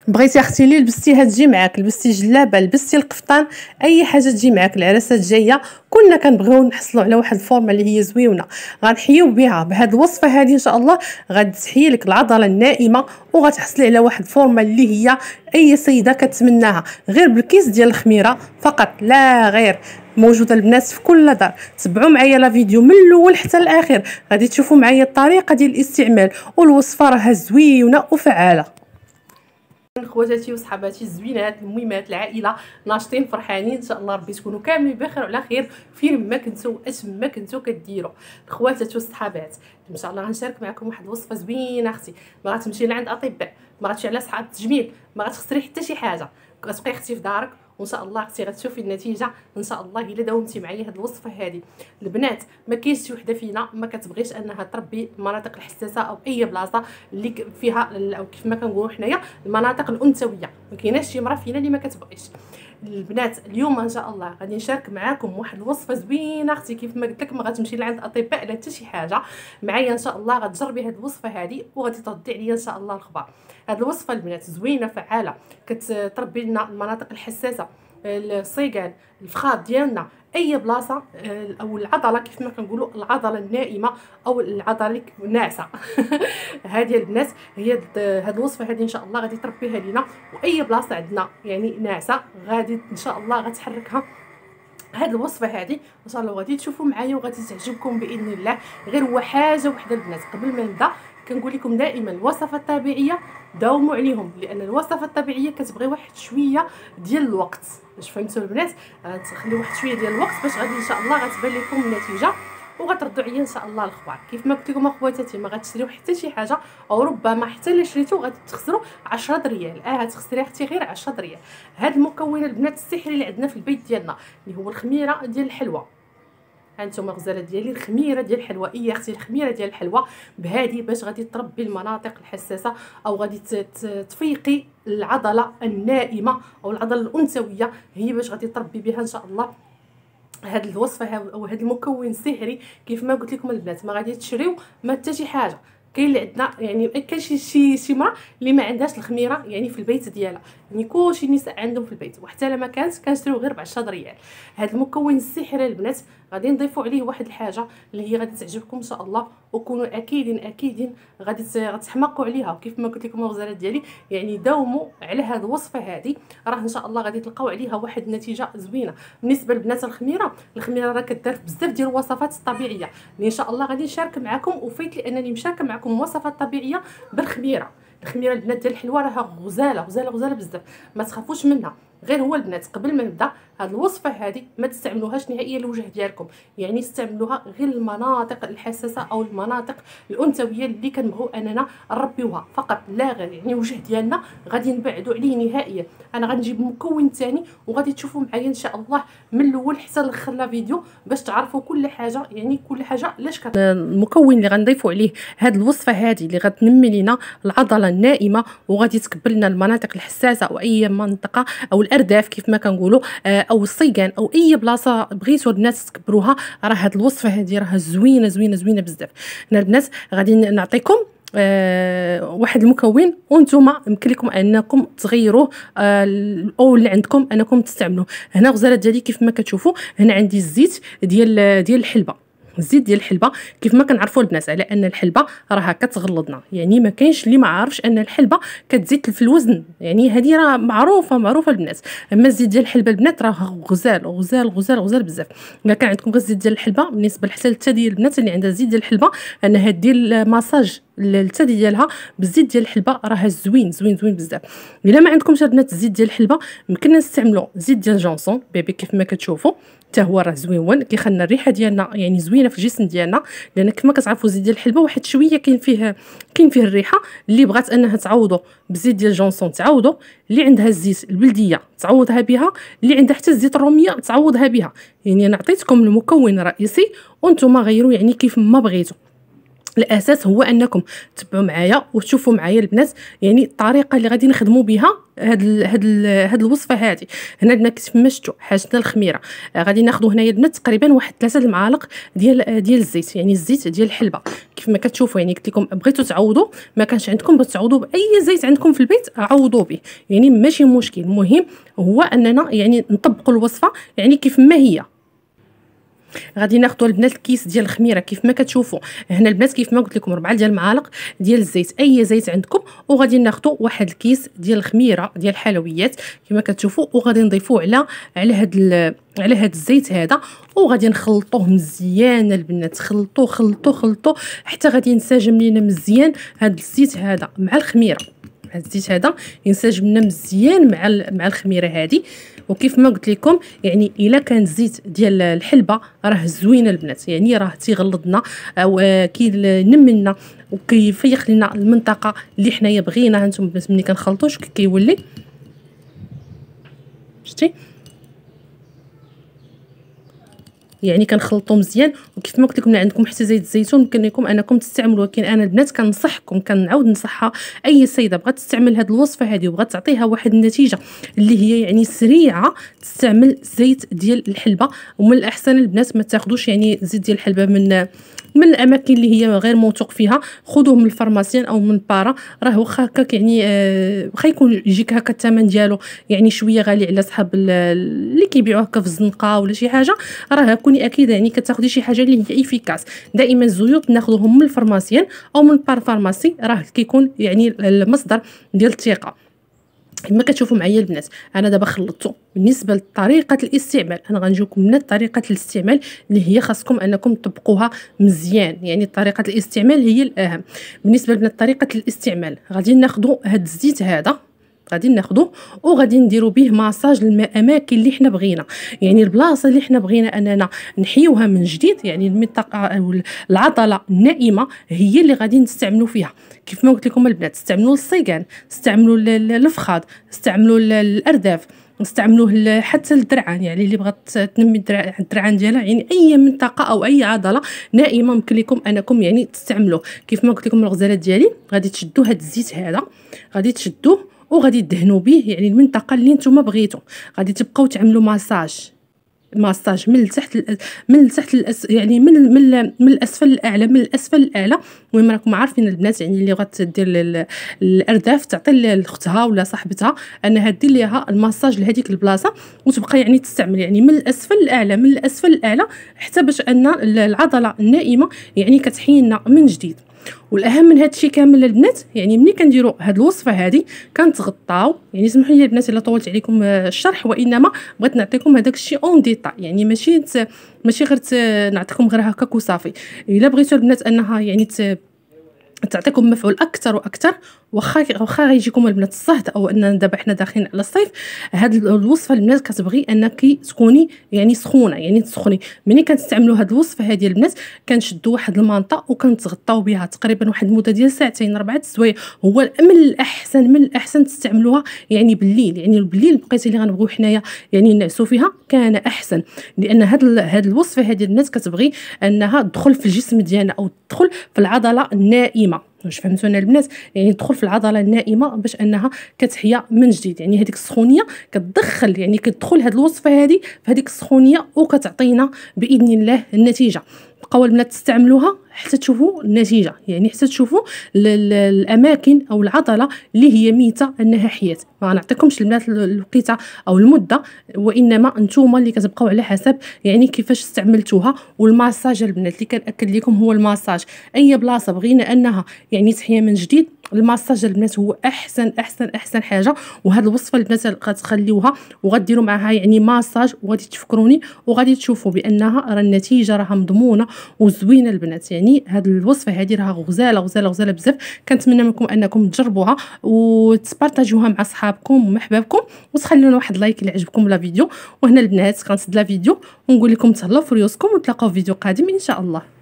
بغيتي اختي اللي لبستيها تجي معاك، لبستي جلابه، لبستي القفطان، اي حاجه تجي معاك. العراسات جايه كنا كنبغيو نحصلوا على واحد الفورمه اللي هي زويونه، غنحيو بها بهاد الوصفه هذه ان شاء الله. غادي تحيي لك العضله النائمه وغتحصلي على واحد الفورمه اللي هي اي سيده كتمناها، غير بالكيس ديال الخميره فقط لا غير. موجوده البنات في كل دار. تبعوا معايا لا فيديو من الاول حتى الاخير، غادي تشوفوا معايا الطريقه ديال الاستعمال، والوصفه راها زويونه وفعاله. خواتاتي وصحباتي الزوينات المهمات العائله، ناشطين فرحانين ان شاء الله. ربي تكونوا كاملين بخير وعلى خير فين ما كنتو اش ما كنتو كديروا. خواتاتي والصحابات ان شاء الله غنشارك معكم واحد الوصفه زوينه اختي، ما غتمشي لعند اطباء، ما غتمشي على صحاب التجميل، ما غتخسري حتى شي حاجه. غتبقاي اختي في دارك وان شاء الله اختي غتشوفي النتيجه ان شاء الله الا داومتي معايا هاد الوصفه هذه. البنات ما كاينش شي وحده فينا ما كتبغيش انها تربي المناطق الحساسه او اي بلاصه اللي فيها او كيف ما كنقولوا حنايا المناطق الانثويه. ما كايناش شي مراه فينا اللي ما كتبغيش. البنات اليوم ان شاء الله غادي نشارك معاكم واحد الوصفه زوينه اختي، كيف ما قلت لك ما غتمشي لعند اطباء لا حتى شي حاجه. معايا ان شاء الله غتجربي هاد الوصفه هذه وغادي تردي عليا ان شاء الله الخبر. هاد الوصفه البنات زوينه فعاله، كتربي لنا المناطق الحساسه، الصيقان، الفخاد ديالنا، اي بلاصه او العضله كيف ما كنقولوا العضله النائمه او العضله الناعسه. هذه البنات هي هذه الوصفه هذه ان شاء الله غادي تربيها لينا، واي بلاصه عندنا يعني ناعسه غادي ان شاء الله غتحركها هاد الوصفه هذه ان شاء الله. غادي تشوفوا معايا وغادي تعجبكم باذن الله. غير هو حاجه وحده البنات قبل ما نبدا كنقول لكم دائما الوصفات الطبيعيه داوموا عليهم، لان الوصفات الطبيعيه كتبغي واحد شويه ديال الوقت. باش فهمتوا البنات تخليو واحد شويه ديال الوقت باش غادي ان شاء الله غتبان لكم النتيجه وغتردوا عليا ان شاء الله الاخبار. كيف ما قلت لكم اخواتاتي ما غتشريو حتى شي حاجه، او ربما حتى الا شريتو غادي تخسروا 10 ريال. غتخسري اختي غير 10 ريال. هاد المكون البنات السحري اللي عندنا في البيت ديالنا اللي هو الخميره ديال الحلوى. هانتوما الغزاله ديالي الخميره ديال الحلوى. اي اختي الخميره ديال الحلوى بهذه باش غادي تربي المناطق الحساسه، او غادي تفيقي العضله النائمه او العضله الانثويه. هي باش غادي تربي بها ان شاء الله هاد الوصفه او هاد المكون السحري. كيف ما قلت لكم البنات ما غادي تشريو ما حتى شي حاجه. كاين اللي عندنا يعني كاين شي مرا اللي ما عندهاش الخميره يعني في البيت ديالها، يعني كلشي النساء عندهم في البيت، وحتى لما كانت كنشريو غير ب 10 ريال. هذا المكون السحري البنات غادي نضيفوا عليه واحد الحاجه اللي هي غادي تعجبكم ان شاء الله، وكونوا اكيدين غادي تحمقوا عليها. وكيف ما قلت لكم الغزالات ديالي يعني داوموا على هذه الوصفه هذه، راه ان شاء الله غادي تلقاو عليها واحد النتيجه زوينه. بالنسبه لبنات الخميره راه كدار في بزاف ديال الوصفات الطبيعيه اللي ان شاء الله غادي نشارك معكم، وفيت لانني مشاركه معكم وصفات طبيعيه بالخميره. الخميره البنات ديال الحلوى راها غزاله بزاف، ما تخافوش منها. غير هو البنات قبل ما نبدا هاد الوصفه هذه ما تستعملوهاش نهائيا الوجه ديالكم، يعني استعملوها غير المناطق الحساسه او المناطق الانثويه اللي كنبغيو اننا نربيوها فقط لا غير. يعني الوجه ديالنا غادي نبعدوا عليه نهائيا. انا غنجيب مكون ثاني وغادي تشوفوا معايا ان شاء الله من الاول حتى لاخر لا فيديو باش تعرفوا كل حاجه، يعني كل حاجه لاش المكون اللي غنضيفوا عليه هاد الوصفه هذه اللي غتنمي لنا العضله النائمه وغادي تكبر لنا المناطق الحساسه او اي منطقه او الارداف كيف ما كنقولوا، او الصيقان او اي بلاصه بغيتوا البنات تكبروها. راه هاد الوصفه هذه راها زوينه بزاف. هنا البنات غادي نعطيكم واحد المكون وانتم يمكن لكم انكم تغيروه او اللي عندكم انكم تستعملوه. هنا غزالات ديالي كيف ما كتشوفوا هنا عندي الزيت ديال الحلبه. الزيت ديال الحلبه كيف ما كنعرفوا البنات على ان الحلبه راها كتغلظنا، يعني ما كاينش اللي ما عارفش ان الحلبه كتزيد في الوزن، يعني هذه راه معروفه البنات. اما الزيت ديال الحلبه البنات راه غزال بزاف. الا كان عندكم غير الزيت ديال الحلبه بالنسبه لحتى ديال البنات اللي عندها الزيت ديال الحلبه انها دير ماساج الثدي ديالها بالزيت ديال الحلبه راه زوين بزاف. الا ما عندكمش البنات الزيت ديال الحلبه يمكن نستعملوا زيت ديال جونسون بيبي كيف ما كتشوفوا، حتى هو راه زوين كيخلينا الريحه ديالنا يعني زوينه في الجسم ديالنا. لان كما كتعرفوا الزيت ديال الحلبه واحد شويه كاين فيه الريحه. اللي بغات انها تعوضوا بزيت ديال جونسون تعوضوا، اللي عندها الزيت البلديه تعوضها بها، اللي عندها حتى الزيت الروميه تعوضها بها. يعني انا عطيتكم المكون الرئيسي وانتم غيروا يعني كيف ما بغيتوا. الاساس هو انكم تبعوا معايا وتشوفوا معايا البنات يعني الطريقه اللي غادي نخدموا بها هاد الوصفه هذه. هنا البنات كيف ما شفتوا حاجتنا الخميره. غادي ناخذوا هنايا البنات تقريبا واحد 3 المعالق ديال الزيت، يعني الزيت ديال الحلبه كيف ما كتشوفوا. يعني قلت لكم بغيتوا تعوضوا، ما كانش عندكم بغيتوا تعوضوا باي زيت عندكم في البيت عوضوا به، يعني ماشي مشكل. المهم هو اننا يعني نطبقوا الوصفه يعني كيف ما هي. غادي ناخذوا البنات الكيس ديال الخميره كيف ما كتشوفوا هنا البنات، كيف ما قلت لكم 4 ديال المعالق ديال الزيت، اي زيت عندكم. وغادي ناخذوا واحد الكيس ديال الخميره ديال الحلويات كما كتشوفوا، وغادي نضيفوه على هاد الزيت هذا، وغادي نخلطوه مزيان البنات. خلطوه خلطوه خلطوه حتى غادي ينسجم لينا مزيان هاد الزيت هذا مع الخميره. الزيت هذا ينسجم لنا مزيان مع الخميره هذه. وكيف ما قلت لكم يعني الا كان الزيت ديال الحلبه راه زوين البنات، يعني راه تيغلظنا او كينملنا وكيفيق لنا المنطقه اللي حنايا بغيناها. نتوما البنات ملي كنخلطوا كيولي شتي يعني كنخلطوا مزيان. وكيف ما قلت لكم عندكم حتى زيت الزيتون يمكن لكم انكم تستعملوا، ولكن انا البنات كنصحكم كنعاود نصحها اي سيده بغات تستعمل هذه الوصفه هذه وبغات تعطيها واحد النتيجه اللي هي يعني سريعه، تستعمل زيت ديال الحلبه. ومن الاحسن البنات ما تاخذوش يعني زيت ديال الحلبه من الاماكن اللي هي غير موثوق فيها، خذوه من الفارماسيان او من بارا. راه واخا هكاك يعني واخا يكون يجيك هكا الثمن ديالو يعني شويه غالي على صحاب اللي كيبيعوه هكا في الزنقه ولا شي حاجه، راه كوني اكيد يعني كتاخدي شي حاجه اللي هي افيكاس. دائما الزيوت ناخذوهم من الفارماسيان او من بار فارماسي، راه كيكون يعني المصدر ديال الثقه. كما كتشوفوا معايا البنات انا دابا خلطته. بالنسبه لطريقه الاستعمال انا غنجيكم من طريقه الاستعمال اللي هي خاصكم انكم تطبقوها مزيان، يعني طريقه الاستعمال هي الاهم. بالنسبه لطريقه الاستعمال غادي ناخذوا هاد الزيت هذا، غادي ناخذوه وغادي نديروا به ماساج للاماكن اللي حنا بغينا، يعني البلاصه اللي حنا بغينا اننا نحيوها من جديد، يعني المنطقه او العضله النائمه هي اللي غادي نستعملوا فيها. كيف ما قلت لكم البنات استعملوا الصيغان، استعملوا الفخاذ، استعملوا الارداف، نستعملوه حتى الدرعان، يعني اللي بغات تنمي الدرعان ديالها، يعني اي منطقه او اي عضله نائمه ممكن لكم انكم يعني تستعملوه. كيف ما قلت لكم الغزالات ديالي غادي تشدوا هذا الزيت هذا، غادي تشدوه وغادي تدهنوا به يعني المنطقه اللي نتوما بغيتو. غادي تبقاو تعملوا ماساج من التحت يعني من الاسفل الاعلى، من الاسفل الاعلى. المهم راكم عارفين البنات يعني اللي غتدير الارداف تعطي لاختها ولا صاحبتها انها دير ليها الماساج لهذيك البلاصه، وتبقى يعني تستعمل يعني من الاسفل الاعلى، من الاسفل الاعلى، حتى باش ان العضله النائمه يعني كتحينا من جديد. والاهم من هذا الشيء كامل البنات يعني ملي كنديروا هذه الوصفه هذه كنتغطاو، يعني سمحوا لي البنات الا طولت عليكم الشرح، وانما بغيت نعطيكم هذاك الشيء اون ديتا، يعني ماشي غير نعطيكم غير هكاك وصافي. الا بغيتوا البنات انها يعني تعطيكم مفعول اكثر واكثر، واخا غيجيكم البنات الصهد او ان دابا حنا داخلين على الصيف، هاد الوصفه البنات كتبغي انك تكوني يعني سخونه، يعني تسخني. ملي كنستعملوا هاد الوصفه هذه البنات كنشدوا واحد المانطا وكنتغطاو بها تقريبا واحد المده ديال ساعتين 4 سوايع. هو من الاحسن تستعملوها يعني بالليل، يعني بالليل البقيته اللي غنبغيو حنايا يعني نعسوا فيها كان احسن، لان هاد الوصفه هذه البنات كتبغي انها تدخل في الجسم ديالنا او تدخل في العضله النائمه. واش فهمتونا البنات؟ يعني تدخل في العضله النائمه باش انها كتحيا من جديد، يعني هذيك السخونيه كتدخل، يعني كتدخل هذه الوصفه هذه في هذيك السخونيه وكتعطينا باذن الله النتيجه. بقاو البنات تستعملوها حتى تشوفوا النتيجه، يعني حتى تشوفوا الاماكن او العضله اللي هي ميته انها حيات. ما نعطيكمش البنات الوقيته او المده، وانما نتوما اللي كتبقاو على حسب يعني كيفاش استعملتوها. والماساج البنات اللي كنأكد لكم هو الماساج، اي بلاصه بغينا انها يعني تحيا من جديد الماساج البنات هو احسن حاجه. وهاد الوصفه البنات غتخليوها وغديروا معها يعني ماساج، وغادي تفكروني وغادي تشوفوا بانها راه النتيجه راها مضمونه وزوينه البنات. يعني هاد الوصفه هذه راها غزاله بزاف. كنتمنى منكم انكم تجربوها وتبارطاجوها مع صحابكم ومحبابكم، وتخليونا واحد لايك اللي عجبكم لا فيديو. وهنا البنات كنسد لا فيديو ونقول لكم تهلاو في ريوسكم، ونتلاقاو في فيديو قادم ان شاء الله.